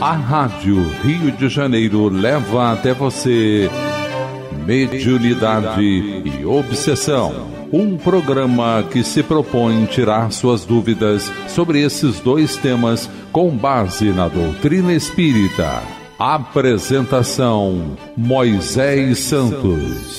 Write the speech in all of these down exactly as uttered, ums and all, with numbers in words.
A Rádio Rio de Janeiro leva até você Mediunidade e Obsessão, um programa que se propõe tirar suas dúvidas sobre esses dois temas com base na doutrina espírita. Apresentação: Moisés Santos.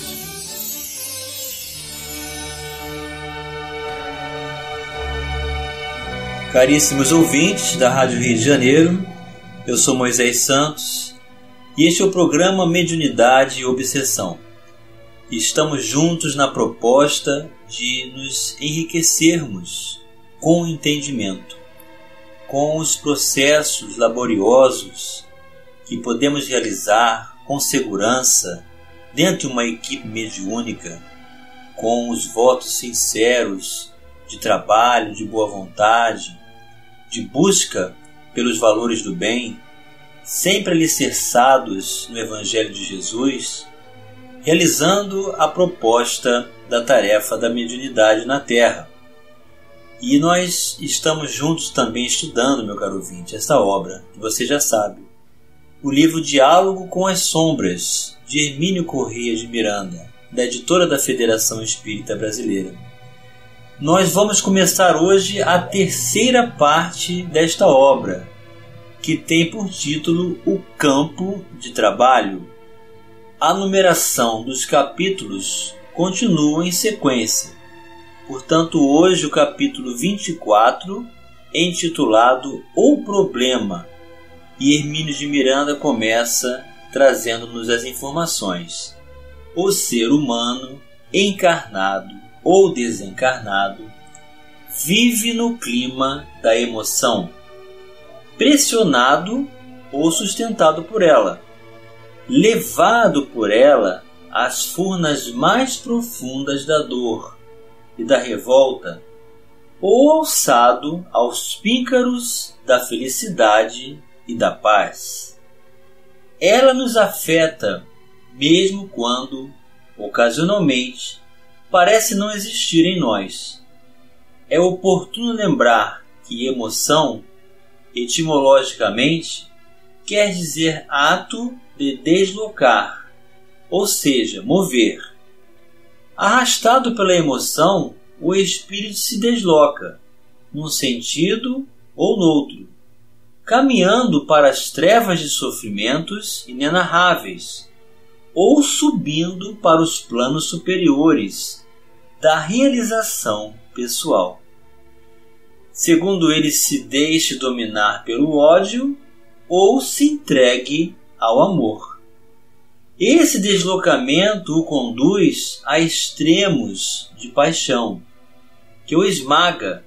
Caríssimos ouvintes da Rádio Rio de Janeiro, eu sou Moisés Santos e este é o programa Mediunidade e Obsessão. Estamos juntos na proposta de nos enriquecermos com o entendimento, com os processos laboriosos que podemos realizar com segurança dentro de uma equipe mediúnica, com os votos sinceros de trabalho, de boa vontade, de busca pelos valores do bem, sempre alicerçados no Evangelho de Jesus, realizando a proposta da tarefa da mediunidade na Terra. E nós estamos juntos também estudando, meu caro ouvinte, esta obra, que você já sabe, o livro Diálogo com as Sombras, de Hermínio Corrêa de Miranda, da editora da Federação Espírita Brasileira. Nós vamos começar hoje a terceira parte desta obra, que tem por título O Campo de Trabalho. A numeração dos capítulos continua em sequência. Portanto, hoje o capítulo vinte e quatro é intitulado O Problema, e Hermínio de Miranda começa trazendo-nos as informações. O ser humano, encarnado ou desencarnado, vive no clima da emoção, pressionado ou sustentado por ela, levado por ela às furnas mais profundas da dor e da revolta, ou alçado aos píncaros da felicidade e da paz. Ela nos afeta mesmo quando, ocasionalmente, parece não existir em nós. É oportuno lembrar que emoção, etimologicamente, quer dizer ato de deslocar, ou seja, mover. Arrastado pela emoção, o espírito se desloca, num sentido ou noutro, caminhando para as trevas de sofrimentos inenarráveis, ou subindo para os planos superiores da realização pessoal. Segundo ele, se deixe dominar pelo ódio ou se entregue ao amor. Esse deslocamento o conduz a extremos de paixão, que o esmaga,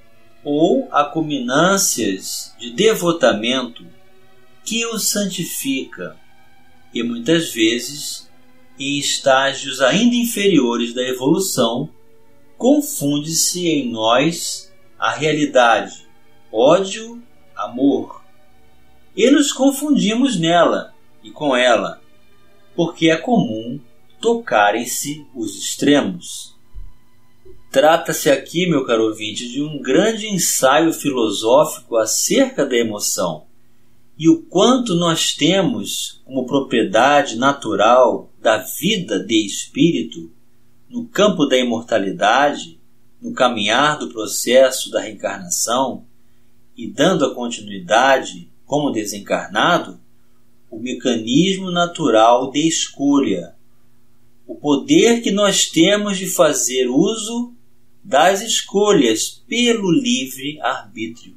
ou a culminâncias de devotamento, que o santifica, e muitas vezes, em estágios ainda inferiores da evolução, confunde-se em nós a realidade, ódio, amor, e nos confundimos nela e com ela, porque é comum tocarem-se os extremos. Trata-se aqui, meu caro ouvinte, de um grande ensaio filosófico acerca da emoção e o quanto nós temos como propriedade natural da vida de espírito no campo da imortalidade, no caminhar do processo da reencarnação e dando a continuidade como desencarnado, o mecanismo natural de escolha, o poder que nós temos de fazer uso das escolhas pelo livre arbítrio.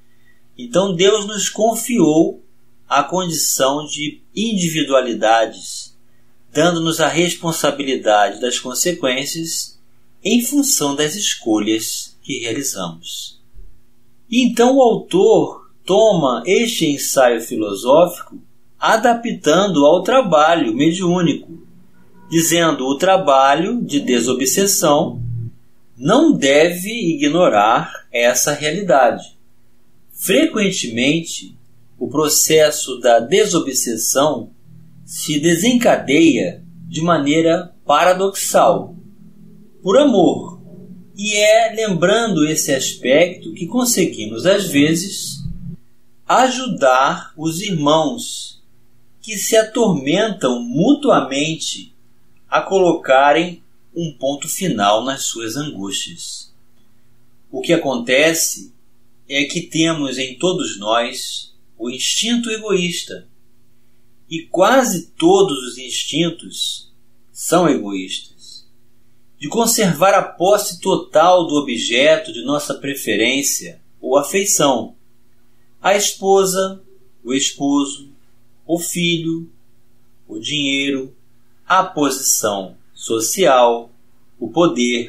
Então Deus nos confiou a condição de individualidades, dando-nos a responsabilidade das consequências em função das escolhas que realizamos. Então o autor toma este ensaio filosófico adaptando ao trabalho mediúnico, dizendo: o trabalho de desobsessão não deve ignorar essa realidade. Frequentemente, o processo da desobsessão se desencadeia de maneira paradoxal, por amor, e é lembrando esse aspecto que conseguimos, às vezes, ajudar os irmãos que se atormentam mutuamente a colocarem um ponto final nas suas angústias. O que acontece é que temos em todos nós o instinto egoísta, e quase todos os instintos são egoístas, de conservar a posse total do objeto de nossa preferência ou afeição, a esposa, o esposo, o filho, o dinheiro, a posição social, o poder.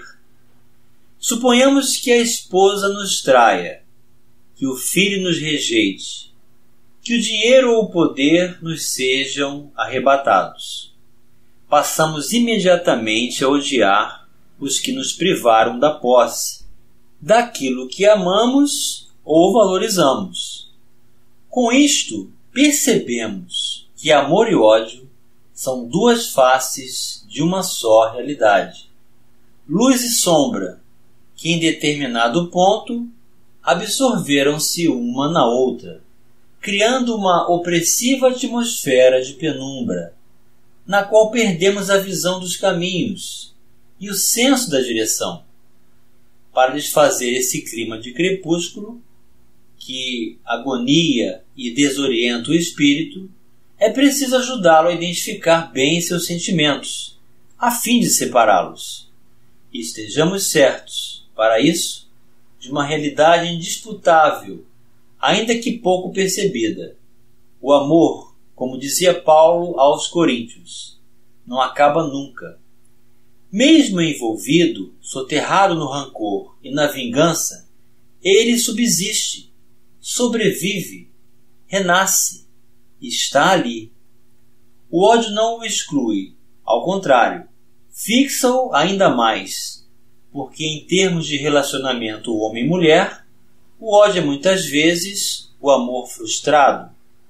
Suponhamos que a esposa nos traia, que o filho nos rejeite, que o dinheiro ou o poder nos sejam arrebatados. Passamos imediatamente a odiar os que nos privaram da posse, daquilo que amamos ou valorizamos. Com isto, percebemos que amor e ódio são duas faces de uma só realidade. Luz e sombra, que em determinado ponto absorveram-se uma na outra, criando uma opressiva atmosfera de penumbra, na qual perdemos a visão dos caminhos e o senso da direção. Para desfazer esse clima de crepúsculo, que agonia e desorienta o espírito, é preciso ajudá-lo a identificar bem seus sentimentos, a fim de separá-los. E estejamos certos, para isso, de uma realidade indisputável, ainda que pouco percebida. O amor, como dizia Paulo aos Coríntios, não acaba nunca. Mesmo envolvido, soterrado no rancor e na vingança, ele subsiste, sobrevive, renasce, está ali. O ódio não o exclui, ao contrário, fixa-o ainda mais, porque em termos de relacionamento homem-mulher, o ódio é muitas vezes o amor frustrado.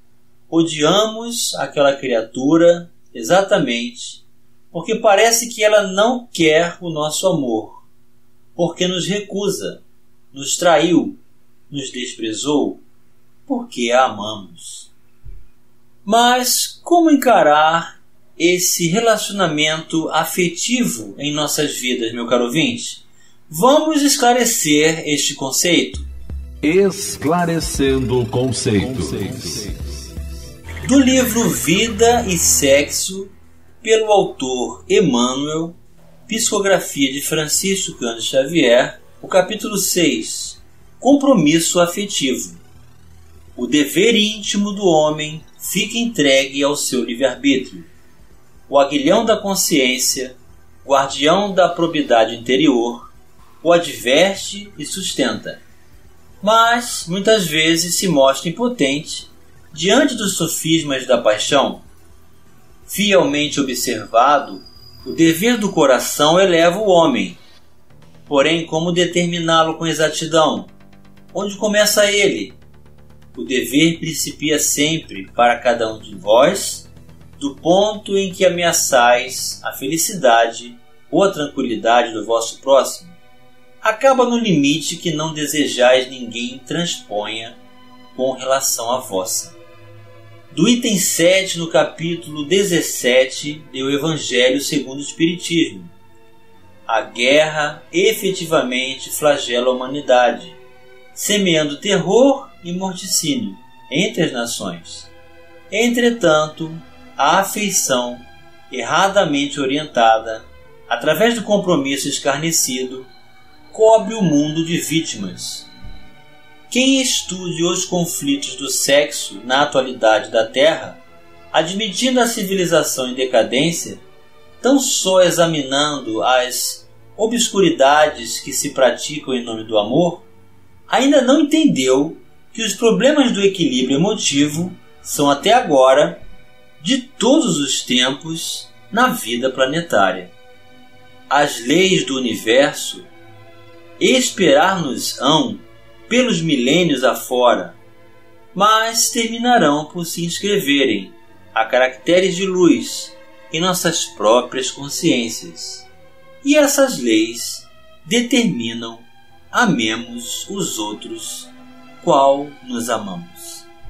Odiamos aquela criatura exatamente porque parece que ela não quer o nosso amor, porque nos recusa, nos traiu, nos desprezou, porque a amamos. Mas como encarar esse relacionamento afetivo em nossas vidas, meu caro ouvinte? Vamos esclarecer este conceito. Esclarecendo conceitos. Do livro Vida e Sexo, pelo autor Emmanuel, psicografia de Francisco Cândido Xavier, o capítulo seis, Compromisso afetivo. O dever íntimo do homem fica entregue ao seu livre-arbítrio. O aguilhão da consciência, guardião da probidade interior, o adverte e sustenta. Mas, muitas vezes, se mostra impotente diante dos sofismas da paixão. Fielmente observado, o dever do coração eleva o homem. Porém, como determiná-lo com exatidão? Onde começa ele? O dever principia sempre, para cada um de vós, do ponto em que ameaçais a felicidade ou a tranquilidade do vosso próximo. Acaba no limite que não desejais ninguém transponha com relação à vossa. Do item sete no capítulo dezessete do Evangelho segundo o Espiritismo. A guerra efetivamente flagela a humanidade, semeando terror e morticínio entre as nações. Entretanto, a afeição, erradamente orientada, através do compromisso escarnecido, cobre o mundo de vítimas. Quem estude os conflitos do sexo na atualidade da Terra, admitindo a civilização em decadência, tão só examinando as obscuridades que se praticam em nome do amor, ainda não entendeu que os problemas do equilíbrio emotivo são até agora, de todos os tempos, na vida planetária. As leis do universo esperar-nos-ão pelos milênios afora, mas terminarão por se inscreverem a caracteres de luz em nossas próprias consciências. E essas leis determinam amemos os outros qual nos amamos.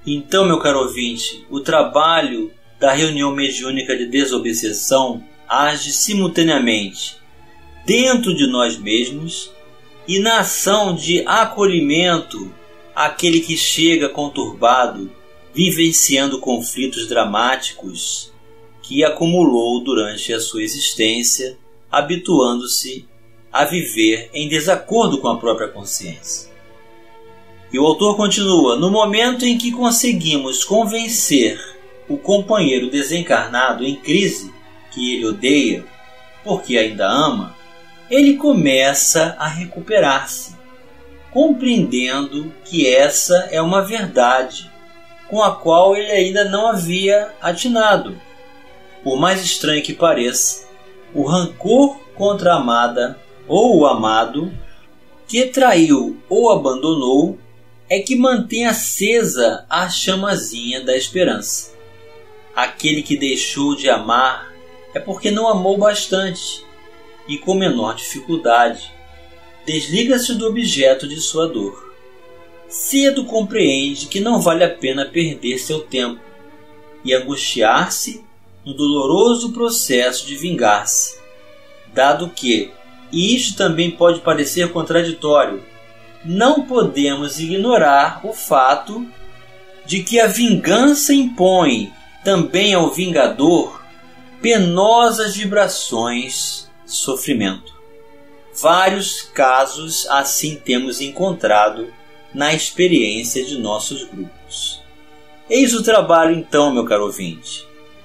Então, meu caro ouvinte, o trabalho da reunião mediúnica de desobsessão age simultaneamente dentro de nós mesmos e na ação de acolhimento àquele que chega conturbado, vivenciando conflitos dramáticos que acumulou durante a sua existência, habituando-se a viver em desacordo com a própria consciência. E o autor continua: no momento em que conseguimos convencer o companheiro desencarnado em crise que ele odeia, porque ainda ama, ele começa a recuperar-se, compreendendo que essa é uma verdade com a qual ele ainda não havia atinado. Por mais estranho que pareça, o rancor contra a amada ou o amado que traiu ou abandonou é que mantém acesa a chamazinha da esperança. Aquele que deixou de amar é porque não amou bastante e, com menor dificuldade, desliga-se do objeto de sua dor. Cedo compreende que não vale a pena perder seu tempo e angustiar-se no doloroso processo de vingar-se, dado que, e isto também pode parecer contraditório, não podemos ignorar o fato de que a vingança impõe também ao vingador penosas vibrações de sofrimento. Vários casos assim temos encontrado na experiência de nossos grupos. Eis o trabalho então, meu caro ouvinte,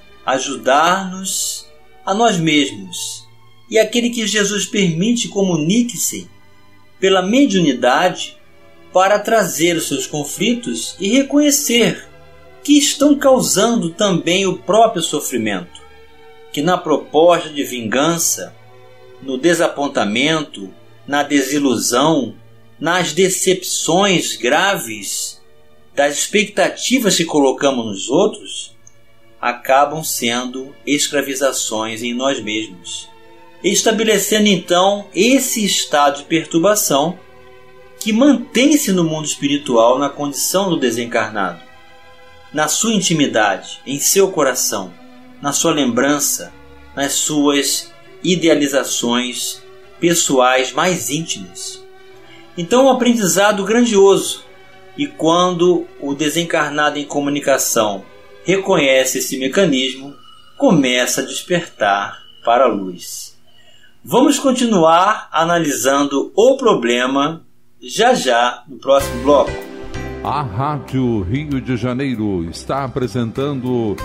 ajudar-nos a nós mesmos e aquele que Jesus permite comunique-se pela mediunidade para trazer os seus conflitos e reconhecer que estão causando também o próprio sofrimento, que na proposta de vingança, no desapontamento, na desilusão, nas decepções graves das expectativas que colocamos nos outros, acabam sendo escravizações em nós mesmos, estabelecendo então esse estado de perturbação que mantém-se no mundo espiritual na condição do desencarnado, na sua intimidade, em seu coração, na sua lembrança, nas suas idealizações pessoais mais íntimas. Então, um aprendizado grandioso, e quando o desencarnado em comunicação reconhece esse mecanismo, começa a despertar para a luz. Vamos continuar analisando o problema já já no próximo bloco. A Rádio Rio de Janeiro está apresentando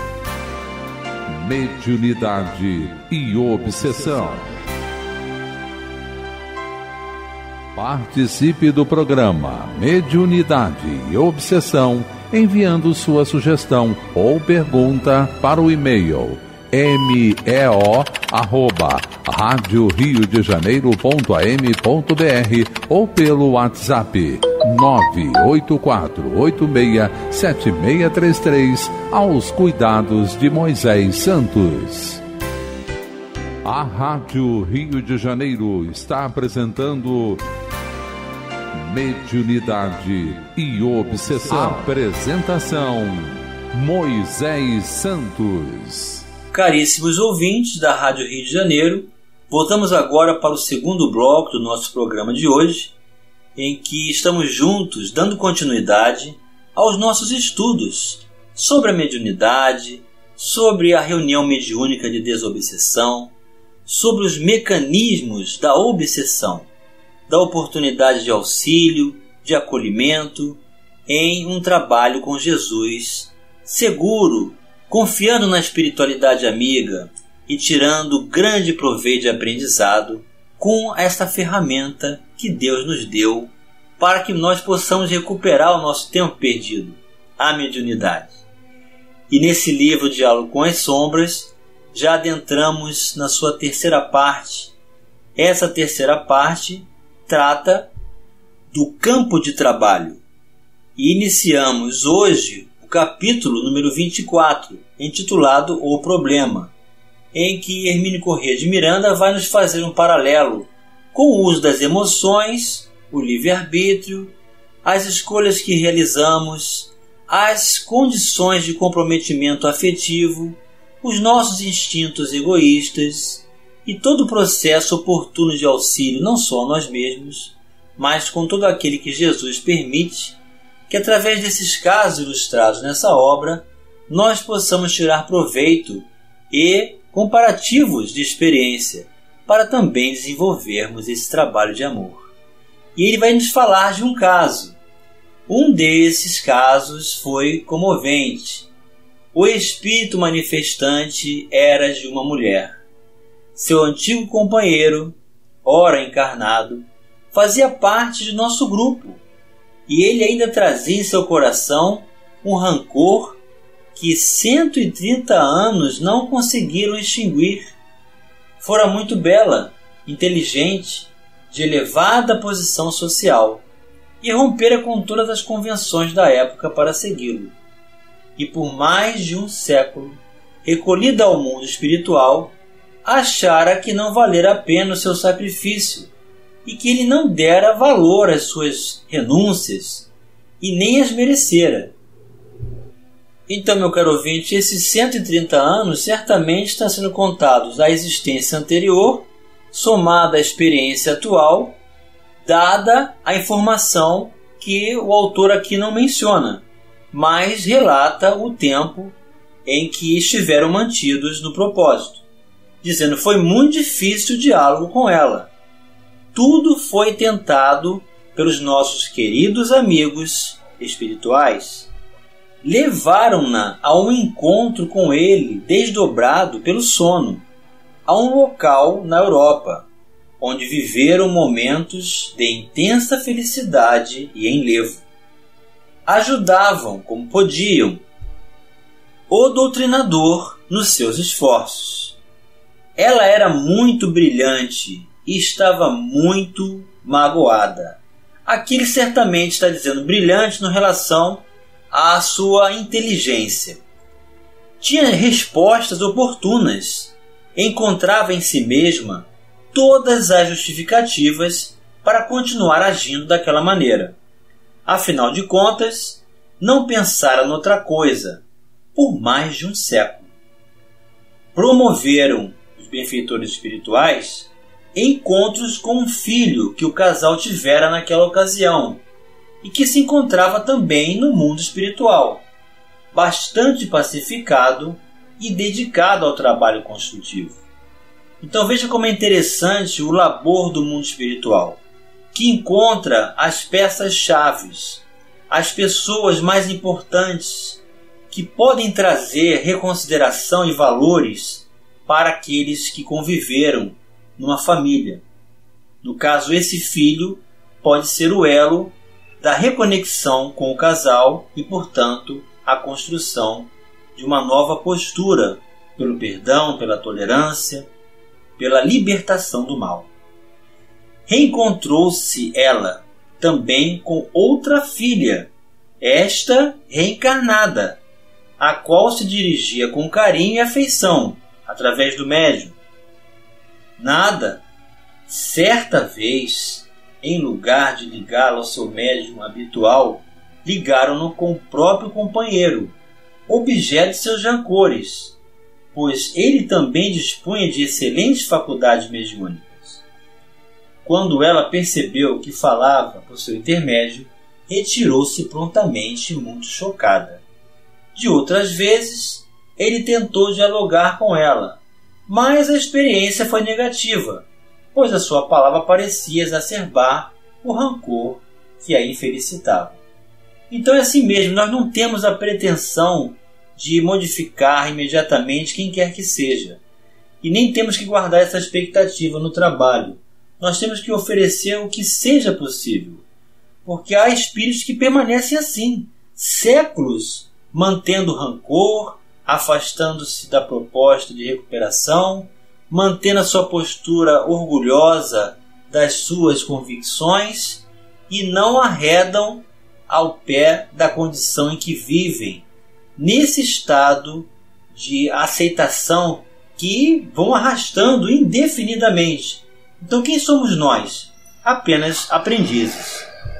Mediunidade e Obsessão. Participe do programa Mediunidade e Obsessão enviando sua sugestão ou pergunta para o e-mail meo arroba rádio rio de janeiro ponto a m ponto b r ou pelo WhatsApp nove oito quatro oito seis sete seis três três aos cuidados de Moisés Santos. A Rádio Rio de Janeiro está apresentando Mediunidade e Obsessão. Apresentação Moisés Santos. Caríssimos ouvintes da Rádio Rio de Janeiro, voltamos agora para o segundo bloco do nosso programa de hoje, em que estamos juntos dando continuidade aos nossos estudos sobre a mediunidade, sobre a reunião mediúnica de desobsessão, sobre os mecanismos da obsessão, da oportunidade de auxílio, de acolhimento, em um trabalho com Jesus, seguro, confiando na espiritualidade amiga e tirando grande proveito de aprendizado com esta ferramenta que Deus nos deu para que nós possamos recuperar o nosso tempo perdido, a mediunidade. E nesse livro Diálogo com as Sombras, já adentramos na sua terceira parte. Essa terceira parte trata do campo de trabalho. E iniciamos hoje o capítulo número vinte e quatro, intitulado O Problema, em que Hermínio Corrêa de Miranda vai nos fazer um paralelo com o uso das emoções, o livre-arbítrio, as escolhas que realizamos, as condições de comprometimento afetivo, os nossos instintos egoístas e todo o processo oportuno de auxílio não só a nós mesmos, mas com todo aquele que Jesus permite que através desses casos ilustrados nessa obra nós possamos tirar proveito e comparativos de experiência para também desenvolvermos esse trabalho de amor. E ele vai nos falar de um caso. Um desses casos foi comovente. O espírito manifestante era de uma mulher. Seu antigo companheiro, ora encarnado, fazia parte de nosso grupo, e ele ainda trazia em seu coração um rancor que cento e trinta anos não conseguiram extinguir. Fora muito bela, inteligente, de elevada posição social, e rompera com todas as convenções da época para segui-lo. E por mais de um século, recolhida ao mundo espiritual, achara que não valera a pena o seu sacrifício, e que ele não dera valor às suas renúncias, e nem as merecera. Então, meu caro ouvinte, esses cento e trinta anos certamente estão sendo contados à existência anterior, somada à experiência atual, dada a informação que o autor aqui não menciona, mas relata o tempo em que estiveram mantidos no propósito, dizendo que foi muito difícil o diálogo com ela. Tudo foi tentado pelos nossos queridos amigos espirituais. Levaram-na a um encontro com ele desdobrado pelo sono, a um local na Europa, onde viveram momentos de intensa felicidade e enlevo. Ajudavam como podiam o doutrinador nos seus esforços. Ela era muito brilhante e estava muito magoada. Aqui ele certamente está dizendo brilhante em relação à sua inteligência. Tinha respostas oportunas, encontrava em si mesma todas as justificativas para continuar agindo daquela maneira. Afinal de contas, não pensara noutra coisa por mais de um século. Promoveram os benfeitores espirituais encontros com um filho que o casal tivera naquela ocasião e que se encontrava também no mundo espiritual, bastante pacificado e dedicado ao trabalho construtivo. Então veja como é interessante o labor do mundo espiritual, que encontra as peças-chaves, as pessoas mais importantes, que podem trazer reconsideração e valores para aqueles que conviveram numa família. No caso, esse filho pode ser o elo da reconexão com o casal e, portanto, a construção de uma nova postura pelo perdão, pela tolerância, pela libertação do mal. Reencontrou-se ela também com outra filha, esta reencarnada, a qual se dirigia com carinho e afeição, através do médium. Nada, certa vez, em lugar de ligá-la ao seu médium habitual, ligaram-no com o próprio companheiro, objeto de seus rancores, pois ele também dispunha de excelentes faculdades mediúnicas. Quando ela percebeu que falava por seu intermédio, retirou-se prontamente, muito chocada. De outras vezes, ele tentou dialogar com ela, mas a experiência foi negativa, pois a sua palavra parecia exacerbar o rancor que a infelicitava. Então é assim mesmo, nós não temos a pretensão de modificar imediatamente quem quer que seja, e nem temos que guardar essa expectativa no trabalho. Nós temos que oferecer o que seja possível, porque há espíritos que permanecem assim, séculos, mantendo rancor, afastando-se da proposta de recuperação, mantendo a sua postura orgulhosa das suas convicções e não arredam ao pé da condição em que vivem, nesse estado de aceitação que vão arrastando indefinidamente. Então quem somos nós? Apenas aprendizes.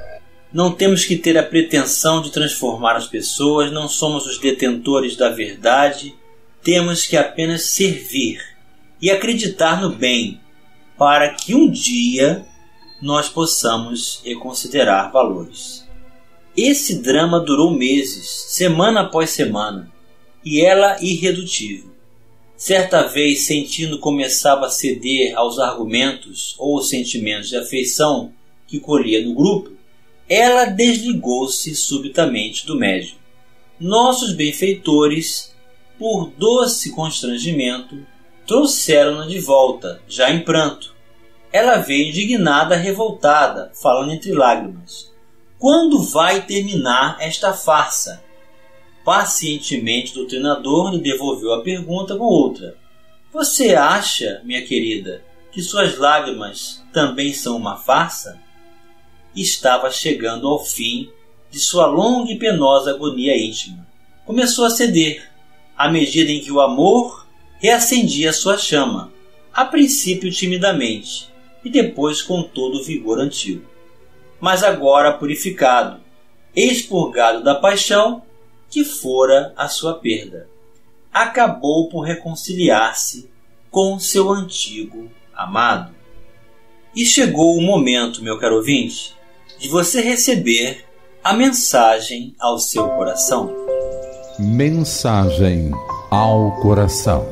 Não temos que ter a pretensão de transformar as pessoas, não somos os detentores da verdade, temos que apenas servir e acreditar no bem, para que um dia nós possamos reconsiderar valores. Esse drama durou meses, semana após semana, e ela irredutível. Certa vez, sentindo que começava a ceder aos argumentos ou sentimentos de afeição que colhia no grupo, ela desligou-se subitamente do médium. Nossos benfeitores, por doce constrangimento, trouxeram-na de volta, já em pranto. Ela veio indignada, revoltada, falando entre lágrimas: quando vai terminar esta farsa? Pacientemente, o doutrinador lhe devolveu a pergunta com outra: você acha, minha querida, que suas lágrimas também são uma farsa? Estava chegando ao fim de sua longa e penosa agonia íntima. Começou a ceder, à medida em que o amor reacendia sua chama, a princípio timidamente, e depois com todo o vigor antigo. Mas agora purificado, expurgado da paixão que fora a sua perda, acabou por reconciliar-se com seu antigo amado. E chegou o momento, meu caro ouvinte, de você receber a mensagem ao seu coração. Mensagem ao coração.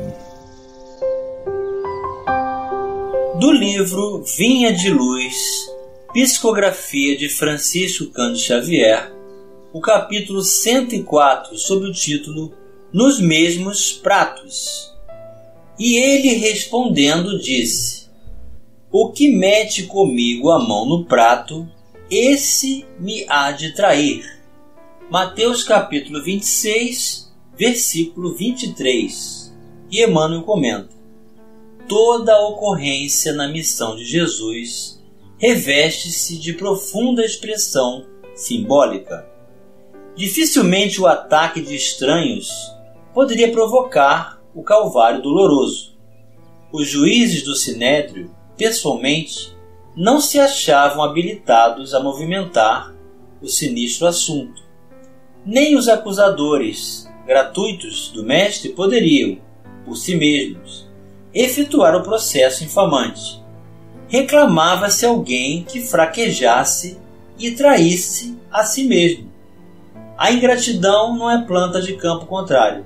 Do livro Vinha de Luz, psicografia de Francisco Cândido Xavier, o capítulo cento e quatro, sob o título Nos Mesmos Pratos. E ele respondendo disse: o que mete comigo a mão no prato, esse me há de trair. Mateus capítulo vinte e seis, versículo vinte e três. E Emmanuel comenta: toda a ocorrência na missão de Jesus reveste-se de profunda expressão simbólica. Dificilmente o ataque de estranhos poderia provocar o calvário doloroso. Os juízes do Sinédrio, pessoalmente, não se achavam habilitados a movimentar o sinistro assunto. Nem os acusadores gratuitos do mestre poderiam, por si mesmos, efetuar o processo infamante. Reclamava-se alguém que fraquejasse e traísse a si mesmo. A ingratidão não é planta de campo contrário.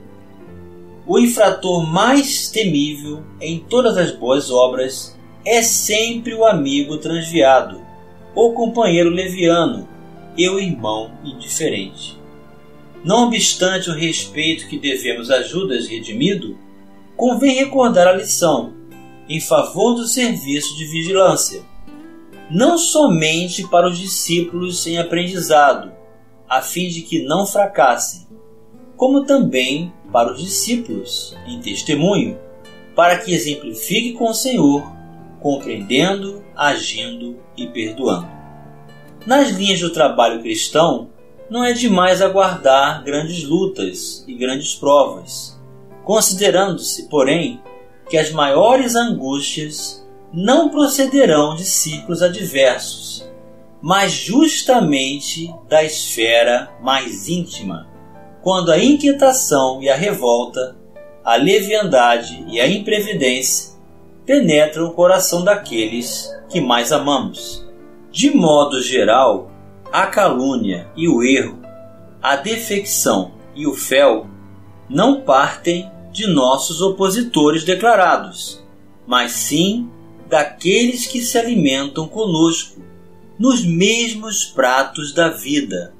O infrator mais temível em todas as boas obras é sempre o amigo transviado, ou companheiro leviano, e o irmão indiferente. Não obstante o respeito que devemos a Judas redimido, convém recordar a lição em favor do serviço de vigilância, não somente para os discípulos em aprendizado, a fim de que não fracassem, como também para os discípulos em testemunho, para que exemplifique com o Senhor, compreendendo, agindo e perdoando. Nas linhas do trabalho cristão, não é demais aguardar grandes lutas e grandes provas, considerando-se, porém, que as maiores angústias não procederão de ciclos adversos, mas justamente da esfera mais íntima, quando a inquietação e a revolta, a leviandade e a imprevidência penetram o coração daqueles que mais amamos. De modo geral, a calúnia e o erro, a defecção e o fel não partem de nossos opositores declarados, mas sim daqueles que se alimentam conosco nos mesmos pratos da vida.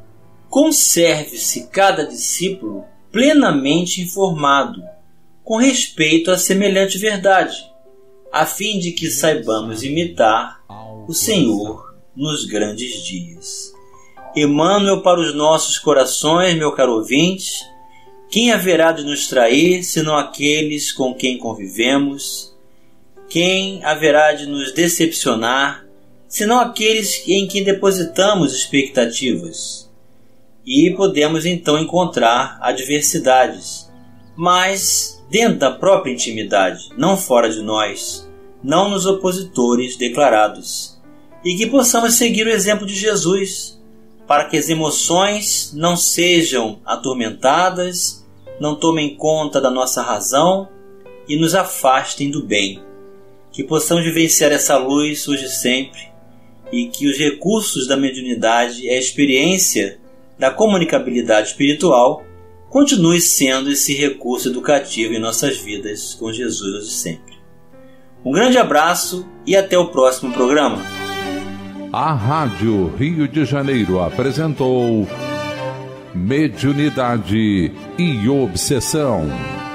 Conserve-se cada discípulo plenamente informado com respeito a semelhante verdade, a fim de que saibamos imitar o Senhor nos grandes dias. Emmanuel para os nossos corações, meu caro ouvinte: quem haverá de nos trair, senão aqueles com quem convivemos? Quem haverá de nos decepcionar, senão aqueles em quem depositamos expectativas? E podemos então encontrar adversidades, mas dentro da própria intimidade, não fora de nós, não nos opositores declarados. E que possamos seguir o exemplo de Jesus, para que as emoções não sejam atormentadas, não tomem conta da nossa razão e nos afastem do bem. Que possamos vivenciar essa luz hoje e sempre, e que os recursos da mediunidade e a experiência da comunicabilidade espiritual continue sendo esse recurso educativo em nossas vidas com Jesus hoje e sempre. Um grande abraço e até o próximo programa. A Rádio Rio de Janeiro apresentou Mediunidade e Obsessão.